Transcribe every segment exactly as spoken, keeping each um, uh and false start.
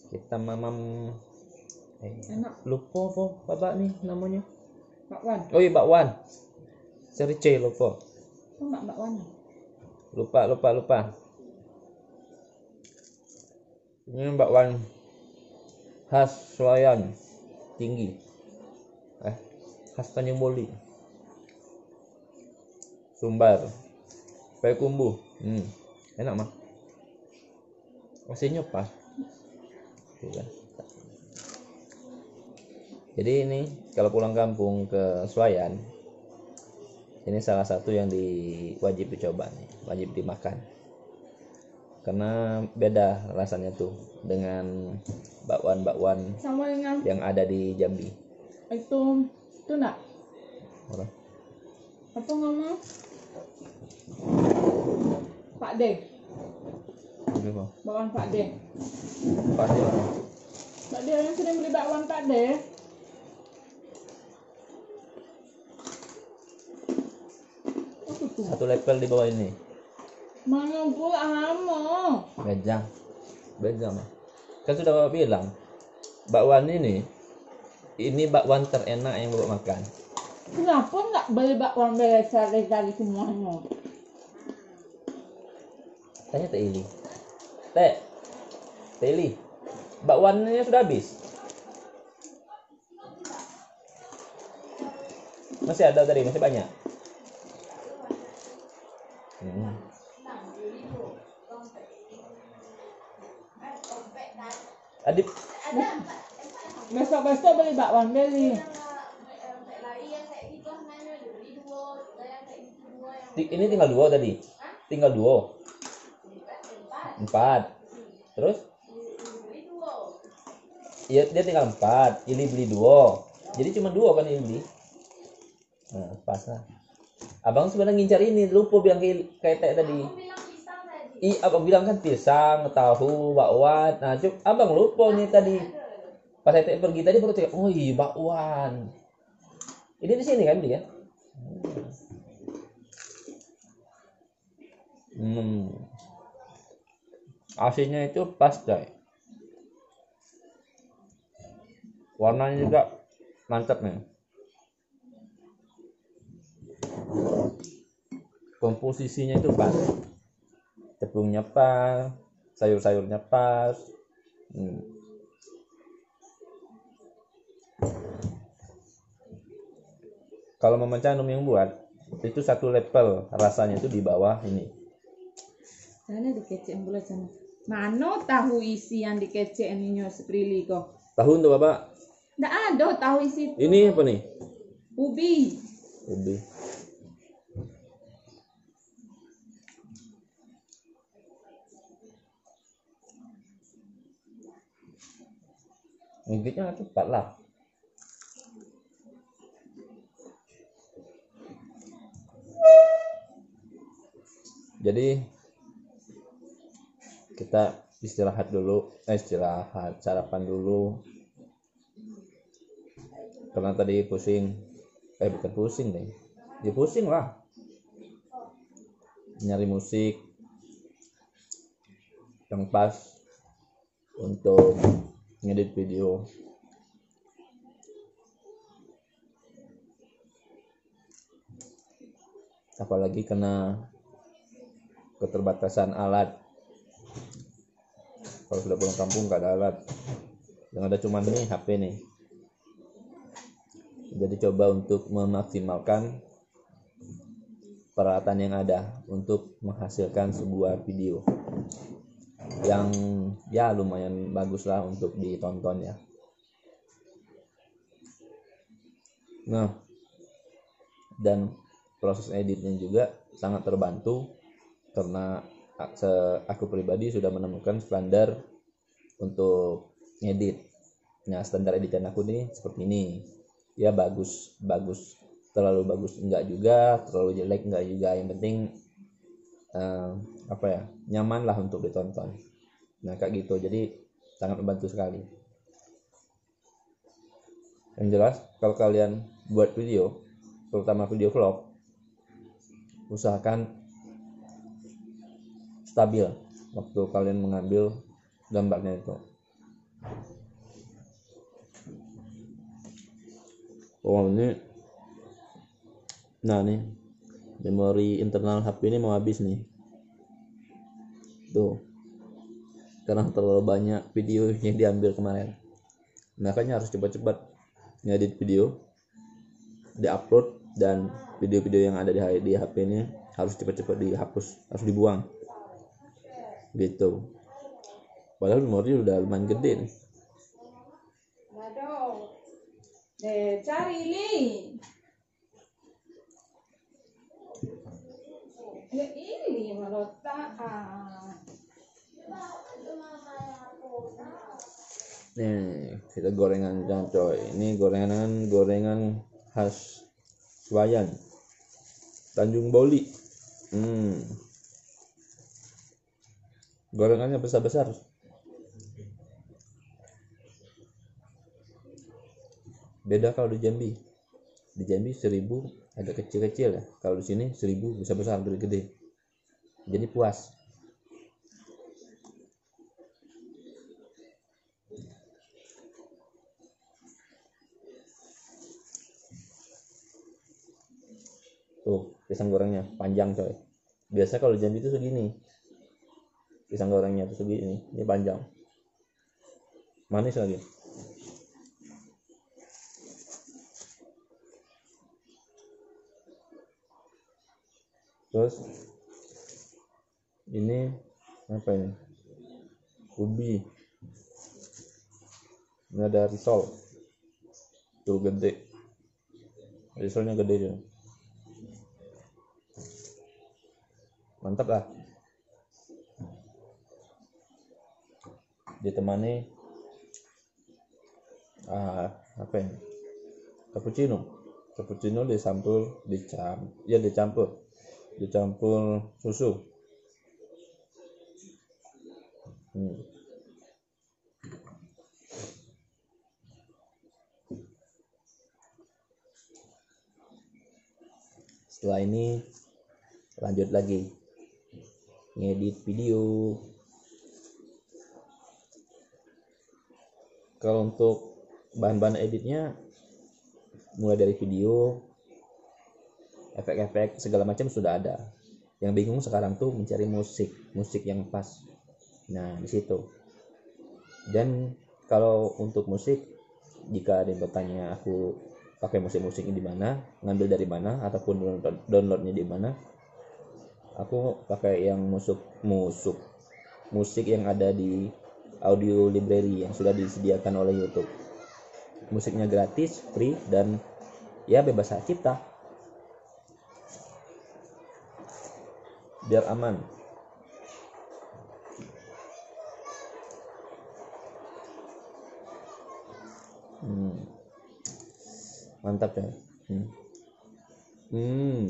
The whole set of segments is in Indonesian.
Kita mamam eh, Enak. lupa apa babak nih namanya. Bakwan. Oh iya bakwan. Seri C lupa. Kok enggak bakwan? Lupa lupa lupa. Ini bakwan khas Sewayan Tinggi. Eh, khas Tanjung Boli. Sumbar. Payakumbuh. Hmm, enak mah. Masihnya pas. Tuh kan. Jadi ini kalau pulang kampung ke Sewayan, ini salah satu yang di wajib dicoba nih, wajib dimakan. Karena beda rasanya tuh dengan bakwan-bakwan Sama dengan yang ada di Jambi. itu itu enggak? Apa? Apa ngomong? Pak D. Ini kok. Bakwan Pak D. Pas ya. Pak D yang sering beli bakwan Pak D. Apa tuh? Satu level di bawah ini. Mana gua amo. Beda. Beda mah. Kan sudah Bapak bilang, bakwan ini ini bakwan terenak yang Bapak makan. Kenapa enggak beli bakwan biasa dari semuanya? Tanya Teh Ili. Teh. Teh Ili. Bakwannya sudah habis. Masih ada tadi, masih banyak. Hmm. Adip, Besok-besok beli bakwan beli. ti- ini tinggal dua tadi. Tinggal dua. Empat. Terus? Iya, dia tinggal empat. Ili beli dua. Jadi cuma dua kan Ili beli. Nah, pas lah. Abang sebenarnya ngincar ini, lupa bilang kayak kayak Teh tadi. I, abang bilang kan pisang, tahu, bakwan. Nah, cuk, abang lupa nih tadi. Pas saya Teh pergi tadi baru tanya, oh iya bakwan. Ini di sini kan dia? Hmm. Asinnya itu pas, coy. Warnanya juga mantap nih. Komposisinya itu pas. Tepungnya pas, sayur-sayurnya pas. Hmm. Kalau Mama Canum yang buat, itu satu level rasanya itu di bawah ini. Sana dikecek bulat sana. Mana tahu isi yang dikecek ininya seprili kok? Tahu untuk Bapak? Nggak ada tahu isi. Ini apa nih? Ubi. Ubi. Ngigitnya cepat lah. Jadi kita istirahat dulu, eh istirahat, sarapan dulu. Karena tadi pusing, eh bukan pusing deh, ya pusing lah. Nyari musik yang pas untuk ngedit video. Apalagi kena keterbatasan alat. Kalau sudah pulang kampung gak ada alat, yang ada cuma nih H P nih. Jadi coba untuk memaksimalkan peralatan yang ada untuk menghasilkan sebuah video yang ya lumayan bagus lah untuk ditonton ya. Nah, dan proses editnya juga sangat terbantu karena aku pribadi sudah menemukan standar untuk ngedit. Nah, standar editan aku nih seperti ini. Ya bagus, bagus. Terlalu bagus enggak juga, terlalu jelek enggak juga. Yang penting uh, apa ya? Nyaman lah untuk ditonton. Nah, kayak gitu. Jadi sangat membantu sekali. Yang jelas kalau kalian buat video, terutama video vlog, usahakan stabil waktu kalian mengambil gambarnya itu. Oh ini, nah nih memori internal H P ini mau habis nih. Tuh, karena terlalu banyak video yang diambil kemarin. Makanya harus cepat-cepat ngedit video, diupload, dan video-video yang ada di, di H P ini harus cepat-cepat dihapus, harus dibuang. Gitu. Padahal memori udah lumayan gede nih. Eh, cari li. Ya ini merotaan. Nih, kita gorengan jangan coy. Ini gorengan gorengan khas Sewayan, Tanjung Boli. Hmm. Gorengannya besar-besar. Beda kalau di Jambi. Di Jambi seribu agak kecil-kecil ya. Kalau di sini seribu besar-besar, gede-gede. Jadi puas. Tuh, pisang gorengnya panjang coy. Biasa kalau di Jambi itu segini. Pisang gorengnya itu segini. Ini panjang. Manis lagi. Terus ini apa ini? Ubi. Ini ada risol. Tuh gede. Risolnya gede juga. Mantap lah. Ditemani ah, apa ini? Cappuccino. Cappuccino dicampur, dicam, ya dicampur. Dicampur susu. Hmm. Setelah ini lanjut lagi ngedit video. Kalau untuk bahan-bahan editnya mulai dari video, efek-efek segala macam sudah ada. Yang bingung sekarang tuh mencari musik, musik yang pas. Nah, di situ. Dan kalau untuk musik, jika ada yang bertanya aku pakai musik-musiknya di mana, ngambil dari mana, ataupun downloadnya di mana, aku pakai yang musik musik musik yang ada di audio library yang sudah disediakan oleh YouTube. Musiknya gratis, free, dan ya bebas hak cipta. Biar aman. Hmm. Mantap ya. Hmm. Hmm.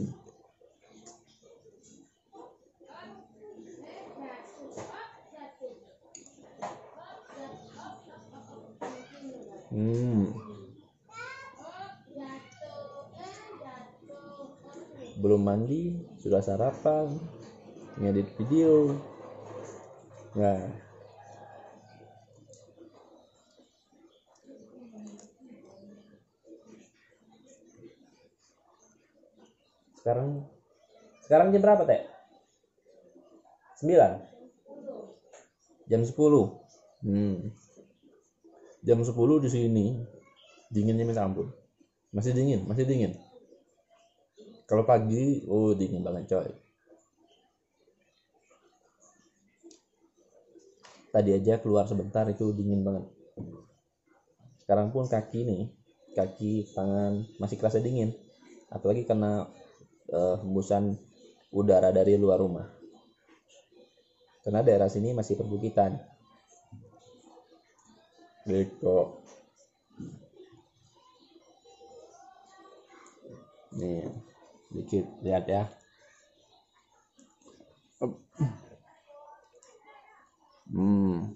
Hmm. Belum mandi, sudah sarapan, ngedit video. Nah, sekarang sekarang jam berapa teh? sembilan. Jam sepuluh. Hmm. Jam sepuluh di sini dinginnya minta ampun. Masih dingin, masih dingin. Kalau pagi, oh dingin banget coy. Tadi aja keluar sebentar itu dingin banget. Sekarang pun kaki nih, kaki, tangan masih kerasa dingin. Apalagi karena uh, hembusan udara dari luar rumah. Karena daerah sini masih perbukitan. Gitu. Nih, dikit lihat ya. Hmm,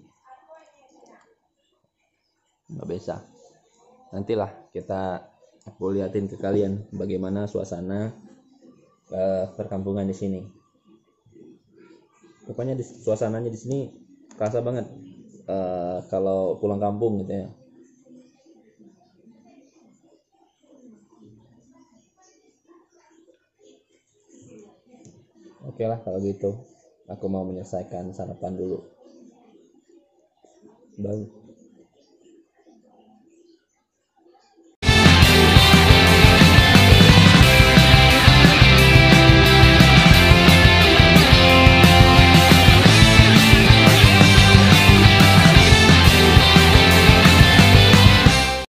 nggak bisa. Nantilah kita aku liatin ke kalian bagaimana suasana uh, perkampungan di sini. Pokoknya di, suasananya di sini kerasa banget. eh, kalau pulang kampung gitu ya. Oke lah kalau gitu, aku mau menyelesaikan sarapan dulu. Bye.